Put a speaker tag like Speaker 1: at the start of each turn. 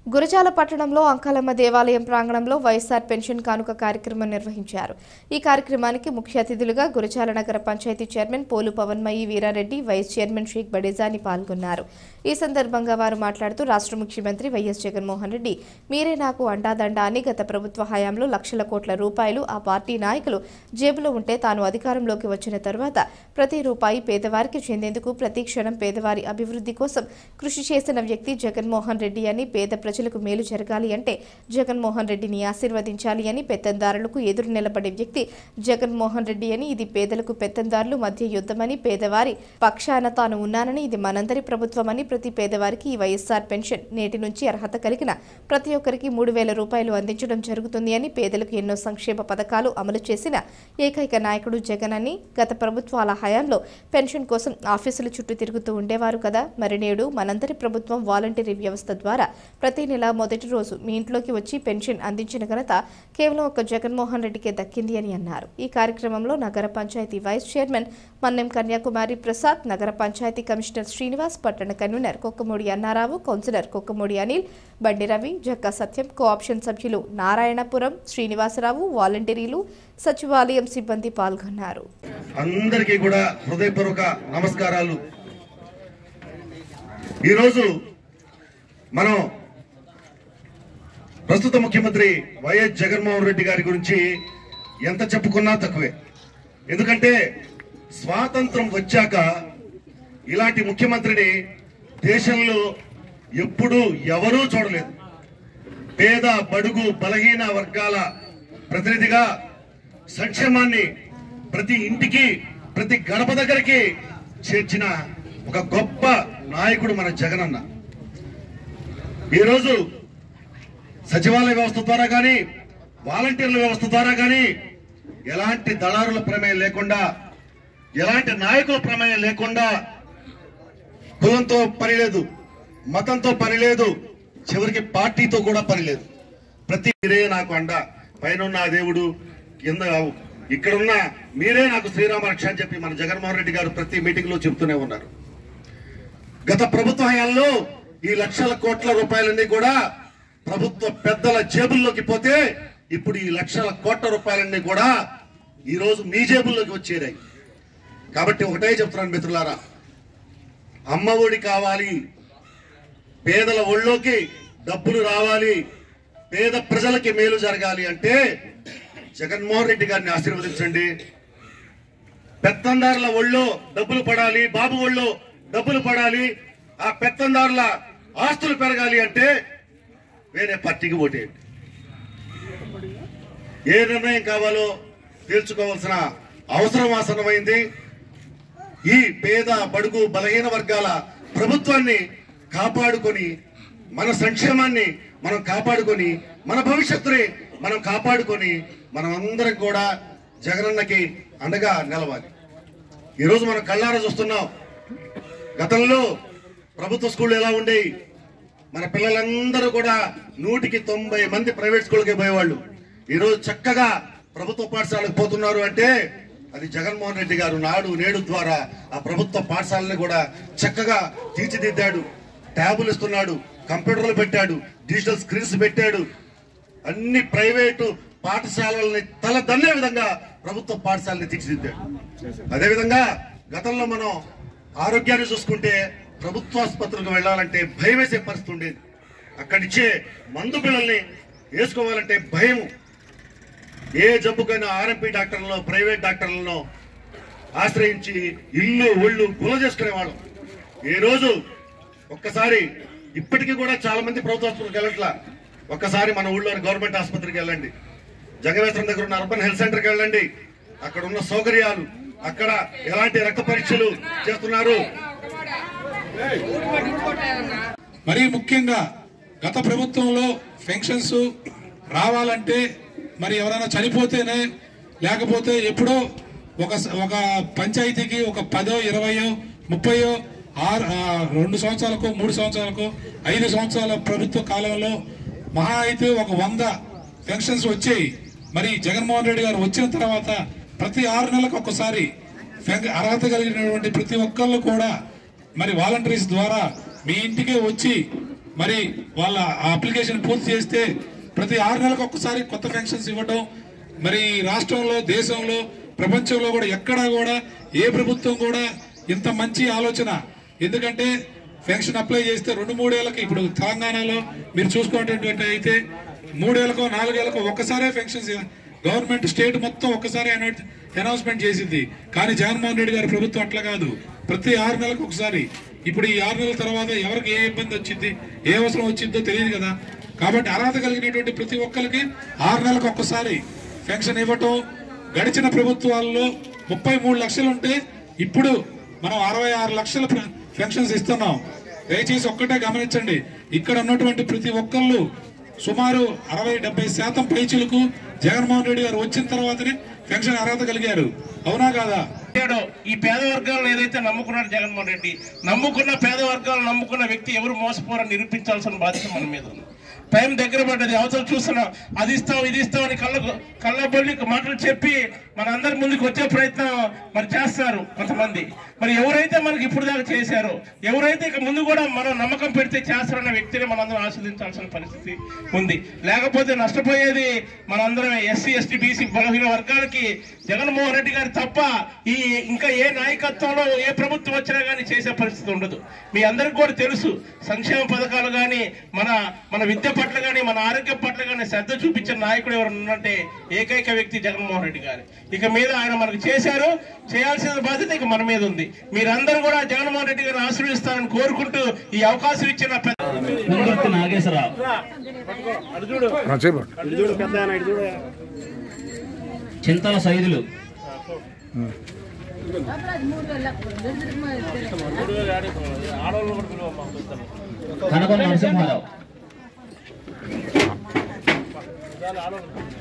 Speaker 1: గురజాల పట్టణంలో అంకాలమ్మ దేవాలయం ప్రాంగణంలో వైఎస్ఆర్ పెన్షన్ కానుక కార్యక్రమం నిర్వహించారు. ఈ కార్యక్రమానికి ముఖ్య అతిథులుగా గురజాల నగర panchayat chairman Polu Pavanmayi Veerareddy, vice chairman Shaik Badejani పాల్గొన్నారు. ఈ సందర్భంగా వారు మాట్లాడుతూ రాష్ట్ర ముఖ్యమంత్రి వైఎస్ జగన్మోహన్ రెడ్డి మీరే నాకు అండాదండ అని గత ప్రభుత్వ హయాంలో లక్షల కోట్ల రూపాయలు ఆ పార్టీ నాయకులు జేబులో ఉంటే తాను అధికారంలోకి వచ్చిన తర్వాత ప్రతి రూపాయి పేదవారికి చెందేందుకు ప్రతి క్షణం పేదవారి అభివృద్ధి కోసం కృషి చేసిన వ్యక్తి జగన్మోహన్ రెడ్డి అని, పేద ప్రజలకు మేలు జరగాలి అంటే జగన్మోహన్ రెడ్డిని ఆశీర్వదించాలి అని, పెత్తందారులకు ఎదురు నిలబడే వ్యక్తి జగన్మోహన్ రెడ్డి అని, ఇది పేదలకు పెత్తందారులు మధ్య యుద్ధమని, పేదవారి పక్షాన తాను ఉన్నానని, ఇది మనందరి ప్రభుత్వమని, ప్రతి పేదవారికి ఈ వైఎస్ఆర్ పెన్షన్ నేటి నుంచి అర్హత కలిగిన ప్రతి ఒక్కరికి 3,000 రూపాయలు అందించడం జరుగుతుంది అని, పేదలకు ఎన్నో సంక్షేమ పథకాలు అమలు చేసిన ఏకైక నాయకుడు జగన్ అని, గత ప్రభుత్వాల హయాంలో పెన్షన్ కోసం ఆఫీసుల చుట్టూ తిరుగుతూ ఉండేవారు కదా, మరి నేడు మనందరి ప్రభుత్వం వాలంటీరీ వ్యవస్థ ద్వారా ప్రతి నెల మొదటి రోజు మీ ఇంట్లోకి వచ్చి పెన్షన్ అందించిన ఘనత కేవలం ఒక జగన్మోహన్ రెడ్డికే దక్కింది అని అన్నారు. ఈ కార్యక్రమంలో నగర పంచాయతీ వైస్ చైర్మన్ మన్నెం కన్యాకుమారి ప్రసాద్, నగర పంచాయతీ కమిషనర్ శ్రీనివాస్, పట్టణ కన్వీనర్ కొక్కమూడి అన్నారావు, కౌన్సిలర్ కొక్కమూడి అనిల్, బండి రవి, జక్కా సత్యం, కోఆప్షన్ సభ్యులు నారాయణపురం శ్రీనివాసరావు, వాలంటీర్లు, సచివాలయం సిబ్బంది పాల్గొన్నారు.
Speaker 2: అందరికీ కూడా హృదయపూర్వక నమస్కారాలు. ఈరోజు మనం ప్రస్తుత ముఖ్యమంత్రి వైఎస్ జగన్మోహన్ రెడ్డి గారి గురించి ఎంత చెప్పుకున్నా తక్కువే. ఎందుకంటే స్వాతంత్రం వచ్చాక ఇలాంటి ముఖ్యమంత్రిని దేశంలో ఎప్పుడూ ఎవరూ చూడలేదు. పేద, బడుగు, బలహీన వర్గాల ప్రతినిధిగా సంక్షేమాన్ని ప్రతి ఇంటికి, ప్రతి గడప దగ్గరికి చేర్చిన ఒక గొప్ప నాయకుడు మన జగనన్న. ఈరోజు సచివాలయ వ్యవస్థ ద్వారా కానీ, వాలంటీర్ల వ్యవస్థ ద్వారా కానీ ఎలాంటి దళారుల ప్రమేయం లేకుండా, ఎలాంటి నాయకుల ప్రమేయం లేకుండా, కులంతో పని లేదు, మతంతో పని లేదు, చివరికి పార్టీతో కూడా పని లేదు. ప్రతి మీరే నాకు అండ, పైన ఆ దేవుడు, కింద ఇక్కడున్న మీరే నాకు శ్రీరామ రక్ష అని చెప్పి మన జగన్మోహన్ రెడ్డి గారు ప్రతి మీటింగ్ లో చెబుతూనే ఉన్నారు. గత ప్రభుత్వ హయాంలో ఈ లక్షల కోట్ల రూపాయలన్నీ కూడా ప్రభుత్వ పెద్దల జేబుల్లోకి పోతే ఇప్పుడు ఈ లక్షల కోట్ల రూపాయలన్నీ కూడా ఈ రోజు మీ జేబుల్లోకి వచ్చేరాయి. కాబట్టి ఒకటే చెప్తున్నాను మిత్రులారా, అమ్మ ఒడి కావాలి, పేదల ఒళ్ళోకి డబ్బులు రావాలి, పేద ప్రజలకి మేలు జరగాలి అంటే జగన్మోహన్ రెడ్డి గారిని ఆశీర్వదించండి. పెత్తందారుల ఒళ్ళో డబ్బులు పడాలి, బాబు ఒళ్ళో డబ్బులు పడాలి, ఆ పెత్తందారుల ఆస్తులు పెరగాలి అంటే వేరే పార్టీకి ఓటేయండి. ఏ నిర్ణయం కావాలో తీర్చుకోవాల్సిన అవసరం ఆసన్నమైంది. ఈ పేద, బడుగు, బలహీన వర్గాల ప్రభుత్వాన్ని కాపాడుకొని, మన సంక్షేమాన్ని మనం కాపాడుకొని, మన భవిష్యత్తుని మనం కాపాడుకొని, మనం అందరం కూడా జగనన్నకి అండగా నిలవాలి. ఈరోజు మనం కళ్ళారా చూస్తున్నాం. గతంలో ప్రభుత్వ స్కూళ్ళు ఎలా ఉండేవి, మన పిల్లలందరూ కూడా 100కి 90 మంది ప్రైవేట్ స్కూల్కి పోయేవాళ్ళు. ఈరోజు చక్కగా ప్రభుత్వ పాఠశాలకు పోతున్నారు అంటే అది జగన్మోహన్ రెడ్డి గారు నాడు నేడు ద్వారా ఆ ప్రభుత్వ పాఠశాలని కూడా చక్కగా తీర్చిదిద్దాడు. ట్యాబులు ఇస్తున్నాడు, కంప్యూటర్లు పెట్టాడు, డిజిటల్ స్క్రీన్స్ పెట్టాడు. అన్ని ప్రైవేటు పాఠశాలల్ని తలదన్నే విధంగా ప్రభుత్వ పాఠశాలని తీర్చిదిద్దాడు. అదేవిధంగా గతంలో మనం ఆరోగ్యాన్ని చూసుకుంటే ప్రభుత్వ ఆసుపత్రులకు వెళ్లాలంటే భయం వేసే పరిస్థితి ఉండేది. అక్కడిచ్చే మందు పిల్లల్ని వేసుకోవాలంటే భయం. ఏ జబ్బుకైనా ఆర్ఎంపీ డాక్టర్లను, ప్రైవేట్ డాక్టర్లను ఆశ్రయించి ఇల్లు ఒళ్ళు గుల చేసుకునేవాళ్ళం. ఈ రోజు ఒక్కసారి, ఇప్పటికీ కూడా చాలా మంది ప్రభుత్వ ఆసుపత్రికి వెళ్ళట్లా. ఒక్కసారి మన ఊళ్ళోని గవర్నమెంట్ ఆసుపత్రికి వెళ్ళండి, జగవేశ్వరం దగ్గర ఉన్న అర్బన్ హెల్త్ సెంటర్కి వెళ్ళండి. అక్కడ ఉన్న సౌకర్యాలు, అక్కడ ఎలాంటి రక్త పరీక్షలు చేస్తున్నారు.
Speaker 3: మరీ ముఖ్యంగా గత ప్రభుత్వంలో పెన్షన్స్ రావాలంటే మరి ఎవరైనా చనిపోతేనే, లేకపోతే ఎప్పుడో ఒక పంచాయతీకి ఒక 10, 20, 30, 2 సంవత్సరాలకు, 3 సంవత్సరాలకు, 5 సంవత్సరాల ప్రభుత్వ కాలంలో మహా అయితే ఒక 100 పెన్షన్స్ వచ్చాయి. మరి జగన్మోహన్ రెడ్డి గారు వచ్చిన తర్వాత ప్రతి 6 నెలలకు ఒక్కసారి అర్హత కలిగినటువంటి ప్రతి ఒక్కళ్ళు కూడా మరి వాలంటీర్స్ ద్వారా మీ ఇంటికే వచ్చి మరి వాళ్ళ అప్లికేషన్ పూర్తి చేస్తే ప్రతి 6 నెలలకు ఒక్కసారి కొత్త పెన్షన్స్ ఇవ్వడం, మరి రాష్ట్రంలో, దేశంలో, ప్రపంచంలో కూడా ఎక్కడా కూడా ఏ ప్రభుత్వం కూడా ఇంత మంచి ఆలోచన. ఎందుకంటే పెన్షన్ అప్లై చేస్తే 2-3 ఏళ్ళకి, ఇప్పుడు తెలంగాణలో మీరు చూసుకునేటువంటి అయితే 3 ఏళ్ళకో 4 ఏళ్ళకో ఒక్కసారే పెన్షన్స్ గవర్నమెంట్ స్టేట్ మొత్తం ఒక్కసారి అనౌన్స్మెంట్ చేసింది. కానీ జగన్మోహన్ రెడ్డి గారి ప్రభుత్వం అట్లా కాదు, ప్రతి 6 నెలలకు ఒకసారి. ఇప్పుడు ఈ 6 నెలల తర్వాత ఎవరికి ఏ ఇబ్బంది వచ్చింది, ఏ అవసరం వచ్చిందో తెలియదు కదా. కాబట్టి అర్హత కలిగినటువంటి ప్రతి ఒక్కరికి 6 నెలలకు ఒక్కసారి పెన్షన్ ఇవ్వటం. గడిచిన ప్రభుత్వాల్లో 33 లక్షలు ఉంటే ఇప్పుడు మనం 66 లక్షల పెన్షన్స్ ఇస్తున్నాం. దయచేసి ఒక్కటే గమనించండి, ఇక్కడ ఉన్నటువంటి ప్రతి ఒక్కళ్ళు సుమారు 60-70% పైచులకు జగన్మోహన్ రెడ్డి గారు వచ్చిన తర్వాతనే పెన్షన్ అర్హత కలిగారు. అవునా కాదా?
Speaker 4: ఈ పేద వర్గాలను ఏదైతే నమ్ముకున్నాడు జగన్మోహన్ రెడ్డి, నమ్ముకున్న పేద వర్గాలను నమ్ముకున్న వ్యక్తి ఎవరు మోసపోరని నిరూపించాల్సిన బాధ్యత మన మీద ఉంది. టైం దగ్గర పడ్డది, అవసరం చూస్తున్నాం, అది ఇస్తాం ఇది ఇస్తాం అని కళ్ళబొల్లి మాటలు చెప్పి మన అందరి ముందుకు వచ్చే ప్రయత్నం మరి చేస్తారు కొంతమంది. మరి ఎవరైతే మనకి ఇప్పుడు దాకా చేశారో, ఎవరైతే ఇక ముందు కూడా మనం నమ్మకం పెడితే చేస్తారన్న వ్యక్తిని మనందరం ఆస్వాదించాల్సిన పరిస్థితి ఉంది. లేకపోతే నష్టపోయేది మనందరమే. ఎస్సీ, ఎస్టీ, బీసీ బలహీన వర్గాలకి జగన్మోహన్ రెడ్డి గారు తప్ప ఈ ఇంకా ఏ నాయకత్వంలో ఏ ప్రభుత్వం వచ్చినా కానీ చేసే పరిస్థితి ఉండదు. మీ అందరికి కూడా తెలుసు, సంక్షేమ పథకాలు కానీ మన విద్య పట్ల కానీ మన ఆరోగ్యం పట్ల కానీ శ్రద్ధ చూపించిన నాయకుడు ఎవరు ఉన్నట్టే ఏకైక వ్యక్తి జగన్మోహన్ రెడ్డి గారు. ఇక మీద ఆయన మనకు చేశారు, చేయాల్సిన బాధ్యత ఇక మన మీద ఉంది. మీరందరూ కూడా జగన్మోహన్ రెడ్డి గారిని ఆశీర్వదిస్తారని కోరుకుంటూ ఈ అవకాశం ఇచ్చిన
Speaker 5: నాగేశ్వరరావు, చింతల సైదులు, కనకొండ నరసింహారావు.